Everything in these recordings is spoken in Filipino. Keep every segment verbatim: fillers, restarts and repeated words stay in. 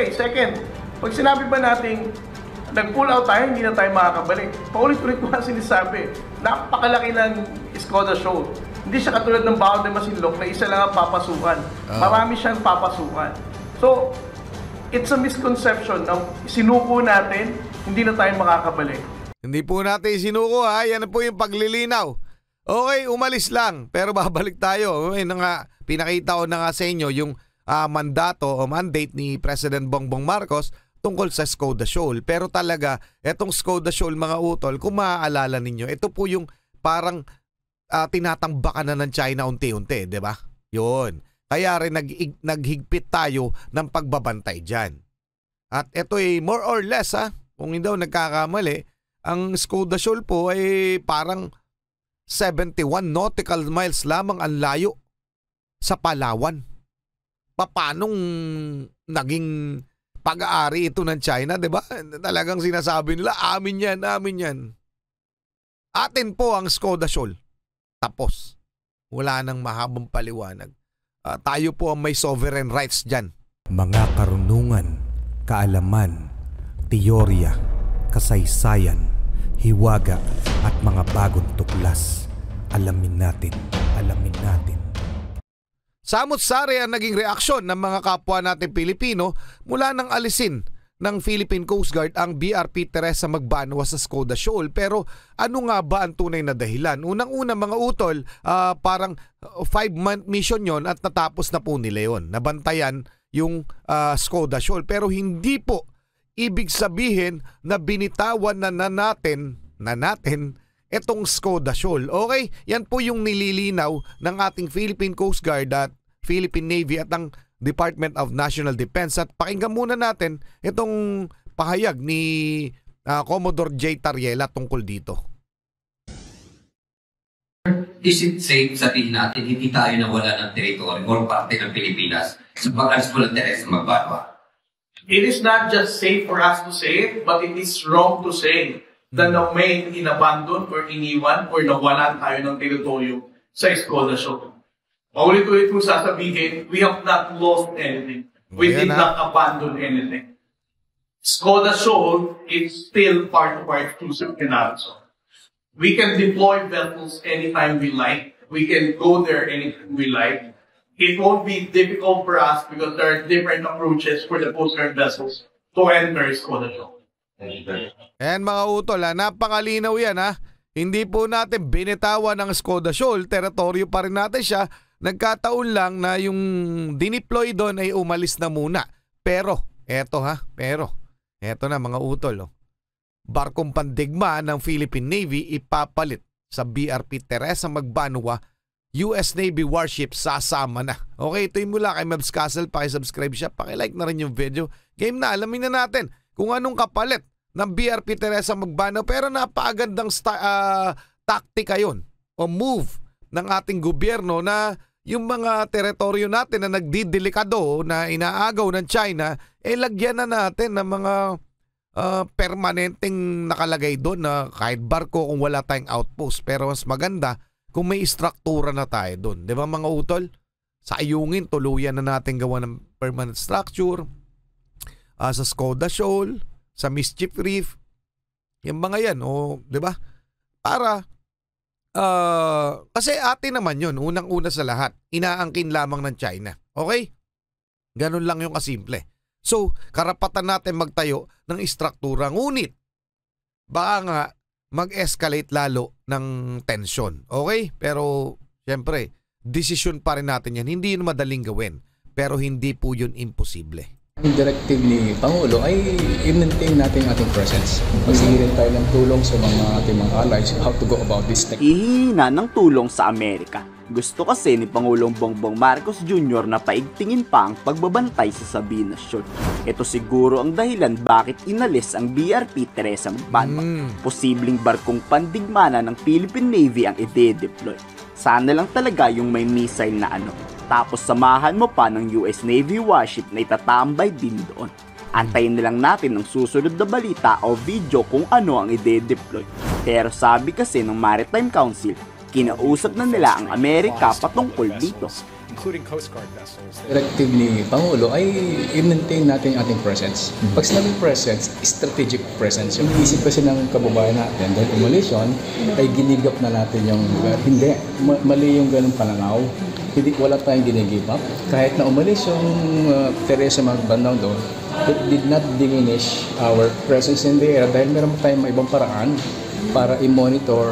Okay, second, pag sinabi ba natin nag-pull out tayo, hindi na tayo makakabalik. Paulit-ulit ko nga sinasabi, napakalaki ng Skoda show. Hindi siya katulad ng Baon de Masinloc na isa lang ang papasukan. Marami siyang papasukan. So, it's a misconception na sinuko natin, hindi na tayo makakabalik. Hindi po natin sinuko ha, yan po yung paglilinaw. Okay, umalis lang, pero babalik tayo. Ayun nga, pinakita ko na nga sa inyo yung uh, mandato o mandate ni President Bongbong Marcos tungkol sa Skoda Shoal. Pero talaga, etong Skoda Shoal mga utol, kung maaalala ninyo, ito po yung parang uh, tinatambakan na ng China unti-unti, di ba? Yun. Kaya rin nag naghigpit tayo ng pagbabantay dyan. At ito ay more or less, ha, kung hindi daw nagkakamali, ang Skoda Shoal po ay parang seventy-one nautical miles lamang ang layo sa Palawan. Paanong naging pag-aari ito ng China, di ba? Talagang sinasabi nila, amin yan, amin yan. Atin po ang Skoda Shoal. Tapos. Wala nang mahabang paliwanag. Uh, tayo po ang may sovereign rights dyan. Mga karunungan, kaalaman, teorya, kasaysayan, hiwaga at mga bagong tuklas. Alamin natin, alamin natin. Samot-sari ang naging reaksyon ng mga kapwa natin Pilipino mula nang alisin ng Philippine Coast Guard ang B R P Teresa Magbanua sa Skoda Shoal. Pero ano nga ba ang tunay na dahilan? Unang-una mga utol, uh, parang five-month mission yon at natapos na po nila yun. Nabantayan yung uh, Skoda Shoal. Pero hindi po ibig sabihin na binitawan na, na natin, na natin etong Skoda Shoal. Okay? Yan po yung nililinaw ng ating Philippine Coast Guard at Philippine Navy at ang Department of National Defense. At pakinggan muna natin itong pahayag ni uh, Commodore J. Tariela tungkol dito. Is it safe sabihin natin hindi tayo nawala ng teritoryo o parte ng Pilipinas sa pag-alis po ng Teresa Magbanua? It is not just safe for us to say it, but it is wrong to say that na may inabandon or iniwan or nawalan tayo ng teritoryo sa Skoda Shoal. Paulit-ulit kong sasabihin, we have not lost anything. We did not abandon anything. Skoda Shoal is still part of our exclusive canal zone. We can deploy vessels anytime we like. We can go there anytime we like. It won't be difficult for us because there are different approaches for the Coast Guard vessels to enter Skoda Shoal. And mga utol, ha, napakalinaw yan ha. Hindi po natin binitawan ng Skoda Shoal, teritoryo pa rin natin siya. Nagkataon lang na yung dineploy doon ay umalis na muna. Pero, eto ha, pero, eto na mga utol. Oh. Barkong pandigma ng Philippine Navy ipapalit sa B R P Teresa Magbanua. U S Navy warship sasama na. Okay, ito yung mula kay Mebs Castle. Pakisubscribe siya, pakilike na rin yung video. Game na, alamin na natin kung anong kapalit ng B R P Teresa Magbanua. Pero napakagandang uh, taktika yun o move ng ating gobyerno na yung mga teritoryo natin na nagdidelikado na inaagaw ng China, eh lagyan na natin ng mga uh, permanenteng nakalagay doon na kahit barko kung wala tayong outpost. Pero mas maganda kung may struktura na tayo doon. Di ba mga utol? Sa Ayungin, tuluyan na natin gawa ng permanent structure. Uh, sa Skoda Shoal, sa Mischief Reef, yung mga yan, o, di ba? Para Uh, kasi atin naman yun, unang-una sa lahat, inaangkin lamang ng China. Okay? Ganun lang yung kasimple. So, karapatan natin magtayo ng istruktura. Ngunit, baka nga mag-escalate lalo ng tension. Okay? Pero, syempre, desisyon pa rin natin yan. Hindi yun madaling gawin. Pero hindi po yun imposible. Yung directive ni Pangulo ay i-maintain natin ating presence. Magsihirin tayo ng tulong sa mga ating mga allies how to go about this thing. Hihina ng tulong sa Amerika. Gusto kasi ni Pangulong Bongbong Marcos Junior na paigtingin pa ang pagbabantay sa Sabina Shoal. Ito siguro ang dahilan bakit inalis ang B R P Teresa Magbanua. Mm. Posibleng barkong pandigmana ng Philippine Navy ang ide-deploy. Sana lang talaga yung may missile na ano. Tapos samahan mo pa ng U S Navy warship na itatambay din doon. Antayin na lang natin ang susunod na balita o video kung ano ang ide-deploy. Pero sabi kasi ng Maritime Council, kinausap na nila ang Amerika patungkol dito. including Coast Guard vessels. Directive ni Pangulo ay i-maintain natin yung ating presence. Pag sinabing presence, strategic presence. Yung isip kasi ng kababayan natin, dahil umalis yun, ay ginigap na natin yung lugar. Hindi, ma- mali yung ganung pananaw. Hindi, wala tayong ginigip up. Kahit na umalis yung uh, Teresa Magbandaw doon, it did not diminish our presence in the area dahil meron tayong ibang paraan para i-monitor,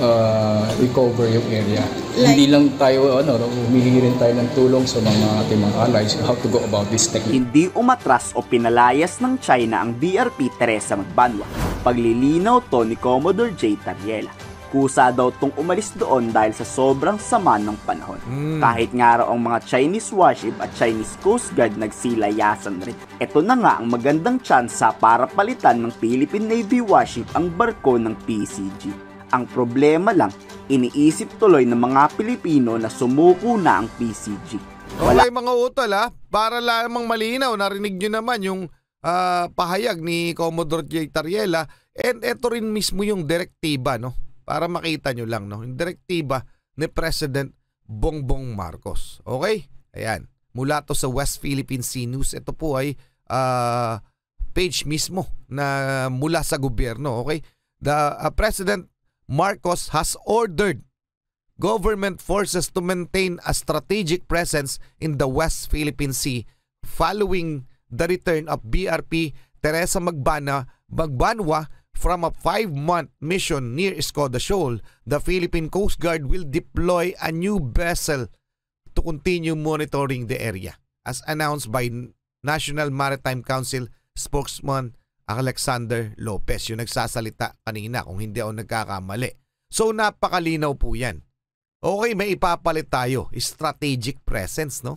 uh, recover yung area. Like, hindi lang tayo, ano, humihingi rin tayo ng tulong sa mga ating mga allies how to go about this technique. Hindi umatras o pinalayas ng China ang B R P Teresa Magbanwa. Paglilinaw to ni Commodore J. Tariela. Kusa daw tong umalis doon dahil sa sobrang sama ng panahon. Mm. Kahit nga raw ang mga Chinese warship at Chinese Coast Guard nagsilayasan rin. Ito na nga ang magandang tsansa para palitan ng Philippine Navy warship ang barko ng P C G. Ang problema lang, iniisip tuloy ng mga Pilipino na sumuko na ang P C G. Wala okay, mga utol ha, para lamang malinaw, narinig nyo naman yung uh, pahayag ni Commodore J. Tariela, and ito rin mismo yung direktiba, no? Para makita nyo lang, no? Yung direktiba ni President Bongbong Marcos. Okay? Ayan. Mula to sa West Philippine Sea News. Ito po ay uh, page mismo na mula sa gobyerno. Okay? The uh, President Marcos has ordered government forces to maintain a strategic presence in the West Philippine Sea following the return of B R P Teresa Magbana, Magbanwa from a five-month mission near Escoda Shoal. The Philippine Coast Guard will deploy a new vessel to continue monitoring the area, as announced by National Maritime Council spokesman Alexander Lopez, yung nagsasalita kanina kung hindi ako nagkakamali. So napakalinaw po yan. Okay, may ipapalit tayo, strategic presence, no?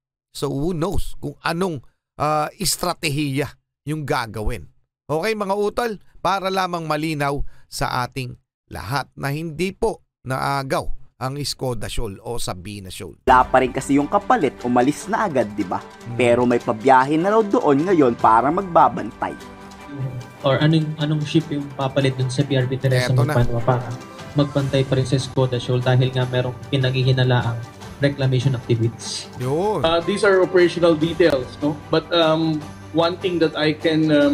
So who knows kung anong uh, estratehiya yung gagawin. Okay mga utol, para lamang malinaw sa ating lahat na hindi po naagaw ang Escoda Shoal o Sabina Shoal. Wala pa rin kasi yung kapalit, umalis na agad, di ba? Hmm. Pero may pabiyahe na raw doon ngayon para magbabantay. Or anong anong ship yung papalit dun sa B R P Teresa Magbanwa para magbantay pa rin sa Escoda Shoal dahil nga merong pinaghihinalaang reclamation activities. Yun. Uh, these are operational details, no? But um, one thing that I can um,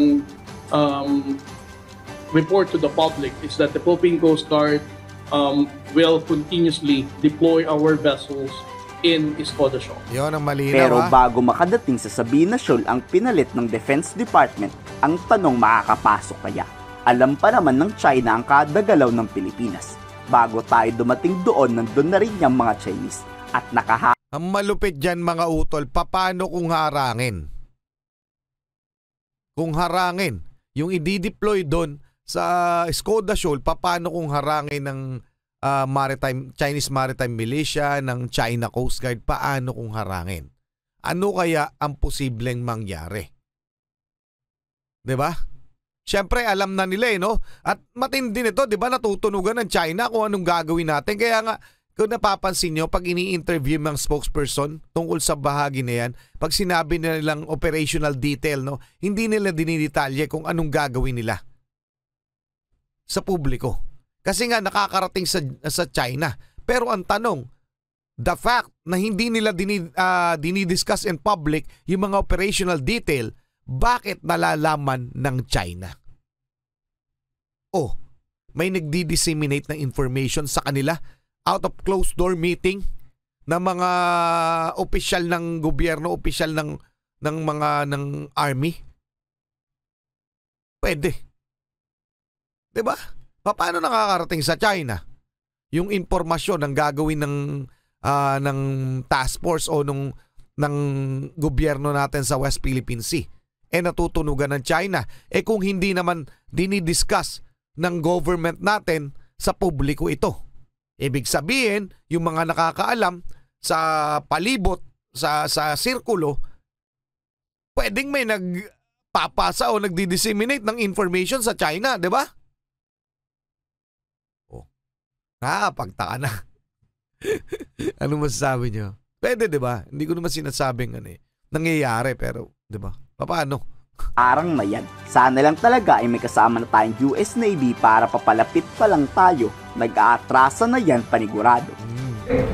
um, report to the public is that the Philippine Coast Guard um, will continuously deploy our vessels in Escoda Shoal. Yun ang malinaw. Pero ha? bago makadating sa Sabina Shoal ang pinalit ng Defense Department, ang tanong, makakapasok kaya? Alam pa naman ng China ang kadagalaw ng Pilipinas. Bago tayo dumating doon, nandun na rin yung mga Chinese at nakaha... Ang malupit dyan mga utol, paano kung harangin? Kung harangin, yung i-deploy doon sa Escoda Shoal, paano kung harangin ng uh, maritime, Chinese Maritime Militia, ng China Coast Guard, paano kung harangin? Ano kaya ang posibleng mangyari? Diba? Siyempre, alam na nila eh, no? At matindi nito, di ba, natutunugan ng China kung anong gagawin natin. Kaya nga, kung napapansin nyo, pag ini-interview ng spokesperson tungkol sa bahagi na yan, pag sinabi nilang operational detail, no, hindi nila dinidetalye kung anong gagawin nila sa publiko. Kasi nga, nakakarating sa, sa China. Pero ang tanong, the fact na hindi nila dini, uh, dinidiscuss in public yung mga operational detail, bakit nalalaman ng China? Oh, may nagdi-disseminate ng information sa kanila out of closed door meeting ng mga opisyal ng gobyerno, opisyal ng ng mga ng army. Pwede. 'Di ba? Paano nakakarating sa China yung impormasyon ng gagawin ng uh, ng task force o nung ng gobyerno natin sa West Philippine Sea? Eh natutunugan ng China. Eh kung hindi naman dinidiscuss ng government natin sa publiko ito. Ibig sabihin, yung mga nakakaalam sa palibot, sa sa sirkulo, pwedeng may nagpapasa o nagdi-disseminate ng information sa China, di ba? Oh, nakakapagtaka na. Ano masasabi nyo? Pwede, di ba? Hindi ko naman sinasabing ano eh. Nangyayari, pero, di ba? Paano? Arang na yan. Sana lang talaga ay may kasama na tayong U S Navy para papalapit pa lang tayo. Nag-aatrasa na yan panigurado. Hmm.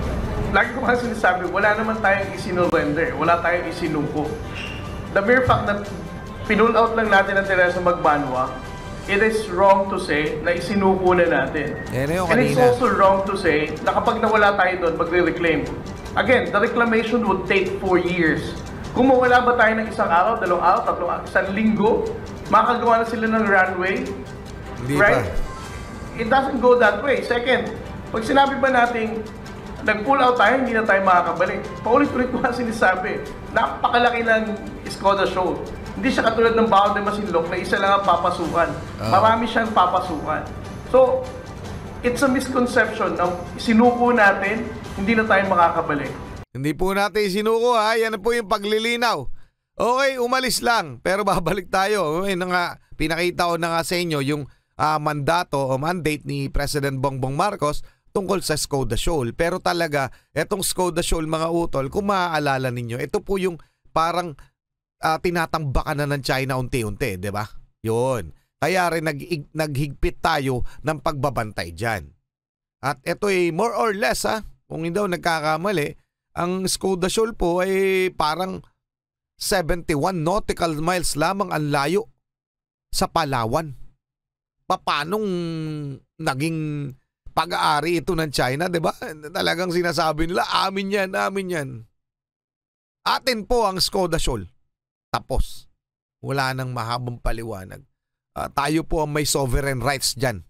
lagi ko kasi sinasabi, wala naman tayong isinurrender, wala tayong isinuko. The mere fact na pinull out lang natin ang Teresa Magbanwa, it is wrong to say na isinuko na natin. Yan yung And it's kanina. also wrong to say na kapag nawala tayo doon, magre-reclaim. Again, the reclamation would take four years. Kung mawala ba tayo ng isang araw, dalawang araw, tatlong araw, isang linggo, makagawa na sila ng runway, Hindi right? pa. It doesn't go that way. Second, pag sinabi ba natin, nag-pull out tayo, hindi na tayo makakabalik. Paulit-ulit ko nga sinasabi, napakalaki ng Skoda show. Hindi siya katulad ng Baon de Masinloc na isa lang ang papasukan. Marami siyang papasukan. So, it's a misconception na sinuko natin, hindi na tayo makakabalik. Hindi po natin sinuko ha. Yan po yung paglilinaw. Okay, umalis lang. Pero babalik tayo. Yun na nga, pinakita ko na nga sa inyo yung uh, mandato o mandate ni President Bongbong Marcos tungkol sa Skoda Shoal. Pero talaga, etong Skoda Shoal mga utol, kung maaalala ninyo, ito po yung parang uh, tinatambakan na ng China unti-unti, di ba? Yun. Kaya rin nag naghigpit tayo ng pagbabantay dyan. At ito ay more or less ha, kung hindi daw nagkakamali, ang Skoda Shoal po ay parang seventy-one nautical miles lamang ang layo sa Palawan. Paanong naging pag-aari ito ng China, di ba? Talagang sinasabi nila, amin yan, amin yan. Atin po ang Skoda Shoal. Tapos. Wala nang mahabang paliwanag. Uh, tayo po ang may sovereign rights dyan.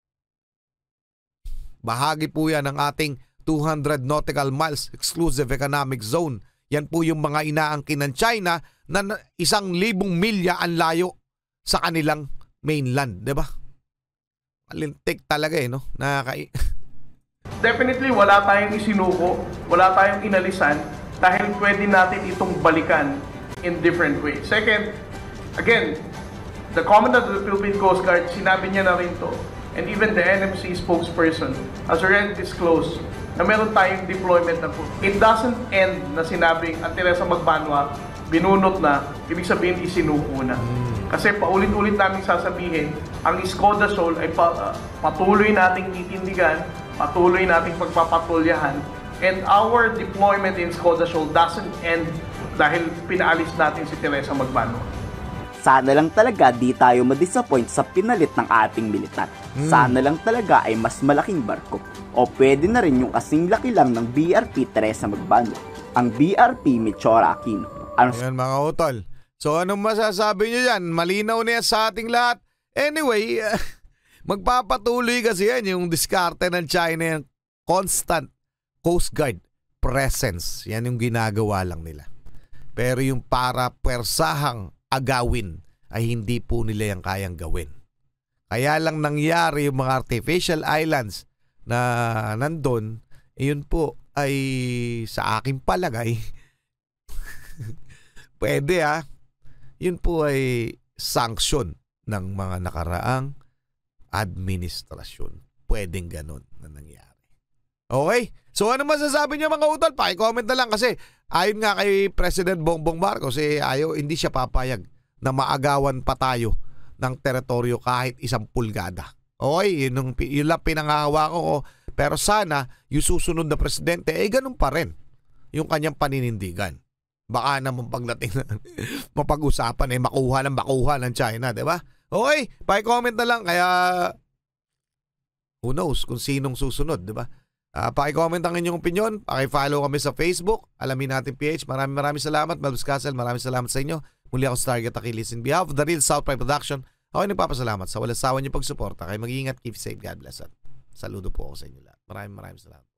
Bahagi po yan ng ating two hundred nautical miles exclusive economic zone. Yan po yung mga inaangkin ng China na isang libong milya ang layo sa kanilang mainland, di ba? Malintik talaga eh, no? Nakaka- Definitely, wala tayong isinuko, wala tayong inalisan dahil pwede natin itong balikan in different ways. Second, again, the Commandant of the Philippine Coast Guard, sinabi niya na rin to, and even the N M C spokesperson has already disclosed na meron tayong deployment na po. It doesn't end na sinabing ang Teresa Magbanwa, binunot na, ibig sabihin isinuko na. Kasi paulit-ulit namin sasabihin, ang Skoda Shoal ay pa, uh, patuloy nating titindigan, patuloy nating pagpapatulyahan, and our deployment in Skoda Shoal doesn't end dahil pinaalis natin si Teresa Magbanwa. Sana lang talaga di tayo madisappoint sa pinalit ng ating militar. Hmm. Sana lang talaga ay mas malaking barko. O pwede na rin yung kasing laki lang ng B R P Teresa Magbanwa, ang B R P Michora Aquino. Ano Ayan mga utol. So anong masasabi nyo yan? Malinaw na yan sa ating lahat. Anyway, uh, magpapatuloy kasi yan yung diskarte ng China, yung constant Coast Guard presence. Yan yung ginagawa lang nila. Pero yung para pwersahang agawin ay hindi po nila yung kayang gawin. Kaya lang nangyari yung mga artificial islands na nandun, yun po ay sa aking palagay, pwede ha, yun po ay sanction ng mga nakaraang administrasyon. Pwedeng ganun na nangyari. Okay? So ano masasabi niyo mga utol? Paki-comment na lang kasi ayon nga kay President Bongbong Marcos, eh, ayaw, hindi siya papayag na maagawan pa tayo ng teritoryo kahit isang pulgada. Okay, yun, yung, yun lang pinangahawa ko. Pero sana, yung susunod na presidente, eh ganun pa rin yung kanyang paninindigan. Baka naman pagdating na mapag-usapan, eh makuha ng makuha ng China, di ba? Okay, paki-comment na lang. Kaya, who knows kung sinong susunod, di ba? Uh, paki-comment ang inyong opinion, paki-follow kami sa Facebook, Alamin Natin P H. Maraming maraming salamat, Malbus Castle, maraming salamat sa inyo. Muli ako sa Target Achilles. In behalf of the Real South Pride Production, ako nagpapasalamat sa walang sawa niyo pagsuporta. Kayo mag-iingat, keep safe, God bless. At saludo po ako sa inyo lahat. Maraming maraming salamat.